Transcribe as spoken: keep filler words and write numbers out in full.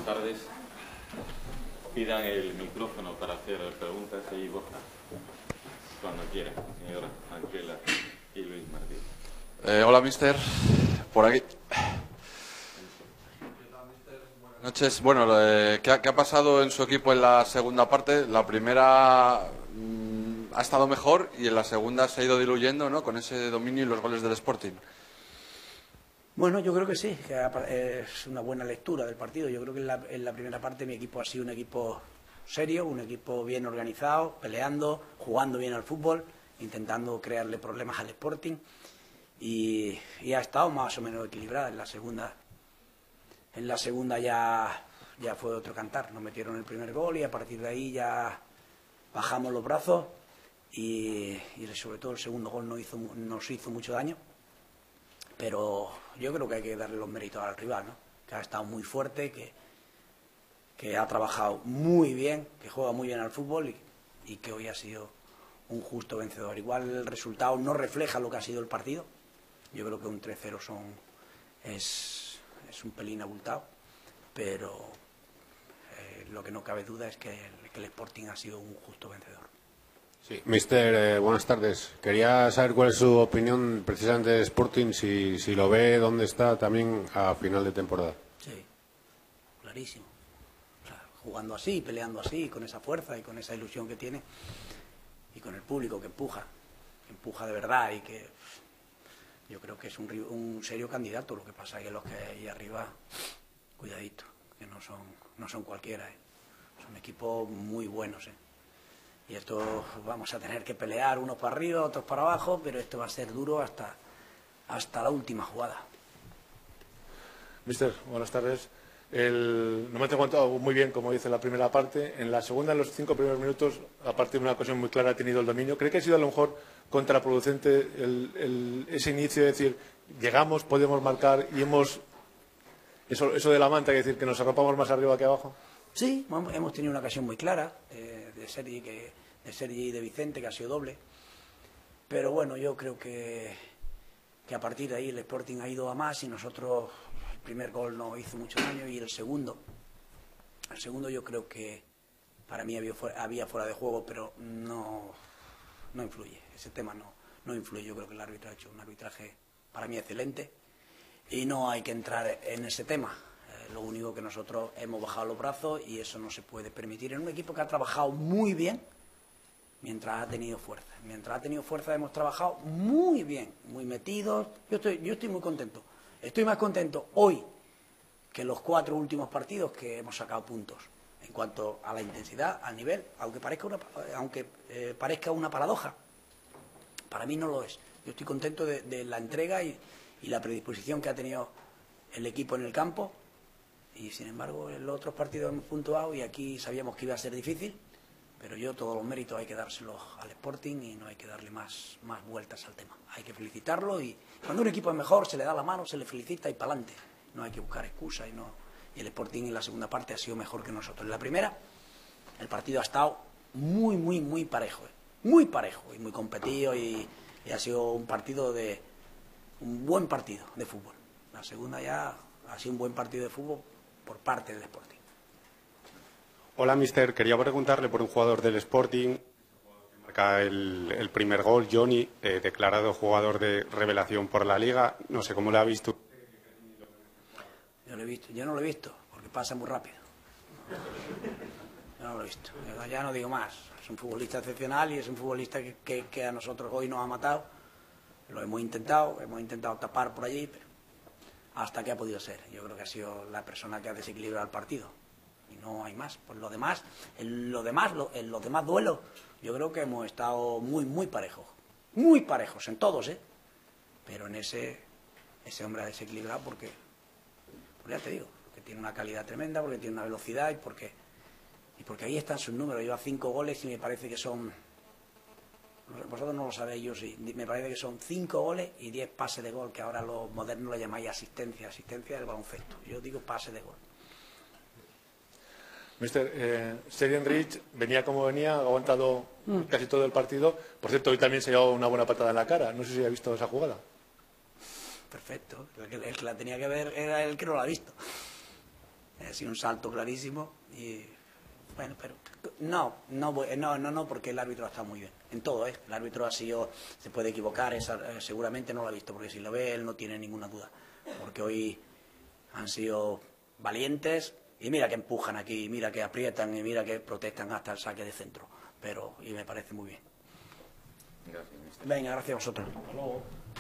buenas tardes. Pidan el micrófono para hacer preguntas y Borja, cuando quieran, señora Ángela y Luis Martín. Eh, hola, mister. Por aquí. Buenas noches. Bueno, eh, ¿qué, ha, ¿qué ha pasado en su equipo en la segunda parte? La primera mmm, ha estado mejor y en la segunda se ha ido diluyendo, ¿no? Con ese dominio y los goles del Sporting. Bueno, yo creo que sí, que es una buena lectura del partido. Yo creo que en la, en la primera parte mi equipo ha sido un equipo serio, un equipo bien organizado, peleando, jugando bien al fútbol, intentando crearle problemas al Sporting y, y ha estado más o menos equilibrada. En la segunda, en la segunda ya, ya fue otro cantar. Nos metieron el primer gol y a partir de ahí ya bajamos los brazos y, y sobre todo el segundo gol nos hizo, nos hizo mucho daño. Pero yo creo que hay que darle los méritos al rival, ¿no? Que ha estado muy fuerte, que, que ha trabajado muy bien, que juega muy bien al fútbol y, y que hoy ha sido un justo vencedor. Igual el resultado no refleja lo que ha sido el partido. Yo creo que un tres cero son, es, es un pelín abultado, pero eh, lo que no cabe duda es que el, que el Sporting ha sido un justo vencedor. Sí, mister, eh, buenas tardes. Quería saber cuál es su opinión precisamente de Sporting, si, si lo ve, dónde está también a final de temporada. Sí, clarísimo. O sea, jugando así, peleando así, con esa fuerza y con esa ilusión que tiene y con el público que empuja, que empuja de verdad y que yo creo que es un, un serio candidato. Lo que pasa es que los que hay ahí arriba, cuidadito, que no son, no son cualquiera, ¿eh? Son equipos muy buenos, ¿eh? Y esto vamos a tener que pelear unos para arriba, otros para abajo, pero esto va a ser duro hasta, hasta la última jugada. Mister, buenas tardes. El, no me he contado muy bien, como dice la primera parte. En la segunda, en los cinco primeros minutos, aparte de una ocasión muy clara, ha tenido el dominio. ¿Cree que ha sido a lo mejor contraproducente el, el, ese inicio de decir, llegamos, podemos marcar y hemos... Eso, eso de la manta, es decir, que nos arropamos más arriba que abajo? Sí, hemos tenido una ocasión muy clara eh, de Sergi que, de Sergi y de Vicente, que ha sido doble. Pero bueno, yo creo que, que a partir de ahí el Sporting ha ido a más y nosotros, el primer gol nos hizo mucho daño y el segundo, el segundo yo creo que para mí había fuera, había fuera de juego, pero no, no influye, ese tema no, no influye. Yo creo que el árbitro ha hecho un arbitraje para mí excelente y no hay que entrar en ese tema. Lo único que nosotros hemos bajado los brazos y eso no se puede permitir en un equipo que ha trabajado muy bien mientras ha tenido fuerza. Mientras ha tenido fuerza hemos trabajado muy bien, muy metidos. Yo estoy, yo estoy muy contento. Estoy más contento hoy que los cuatro últimos partidos que hemos sacado puntos. En cuanto a la intensidad, al nivel, aunque parezca una, aunque, eh, parezca una paradoja, para mí no lo es. Yo estoy contento de, de la entrega y, y la predisposición que ha tenido el equipo en el campo. Y sin embargo en los otros partidos hemos puntuado y aquí sabíamos que iba a ser difícil, pero yo todos los méritos hay que dárselos al Sporting y no hay que darle más, más vueltas al tema. Hay que felicitarlo y cuando un equipo es mejor se le da la mano, se le felicita y para adelante. No hay que buscar excusas y no. Y el Sporting en la segunda parte ha sido mejor que nosotros. En la primera el partido ha estado muy, muy, muy parejo, ¿eh? Muy parejo y muy competido y, y ha sido un partido de un buen partido de fútbol. La segunda ya ha sido un buen partido de fútbol por parte del Sporting. Hola, mister. Quería preguntarle por un jugador del Sporting que marca el, el primer gol, Johnny, eh, declarado jugador de revelación por la Liga. No sé cómo lo ha visto. Yo, lo he visto. Yo no lo he visto, porque pasa muy rápido. Yo no lo he visto. Yo ya no digo más. Es un futbolista excepcional y es un futbolista que, que, que a nosotros hoy nos ha matado. Lo hemos intentado, hemos intentado tapar por allí, pero hasta que ha podido ser. Yo creo que ha sido la persona que ha desequilibrado el partido y no hay más. Por lo demás, en lo demás, lo, en los demás duelos, yo creo que hemos estado muy, muy parejos, muy parejos en todos, ¿eh? Pero en ese, ese hombre ha desequilibrado porque, porque ya te digo, porque tiene una calidad tremenda, porque tiene una velocidad y porque, y porque ahí están sus números. Lleva cinco goles y me parece que son, vosotros no lo sabéis, yo sí, me parece que son cinco goles y diez pases de gol, que ahora los modernos le llamáis asistencia, asistencia del baloncesto. Yo digo pase de gol. Mister, eh, Sergi Enrich venía como venía, ha aguantado mm. casi todo el partido. Por cierto, hoy también se llevó una buena patada en la cara. No sé si ha visto esa jugada. Perfecto. El que, el que la tenía que ver era el que no la ha visto. Ha sido un salto clarísimo y bueno, pero no, no, voy- no, no, no, porque el árbitro ha estado muy bien. En todo, ¿eh? El árbitro ha sido, se puede equivocar, esa- eh, seguramente no lo ha visto, porque si lo ve él no tiene ninguna duda. Porque hoy han sido valientes y mira que empujan aquí, mira que aprietan y mira que protestan hasta el saque de centro. Pero, y me parece muy bien. Gracias, mister. Venga, gracias a vosotros.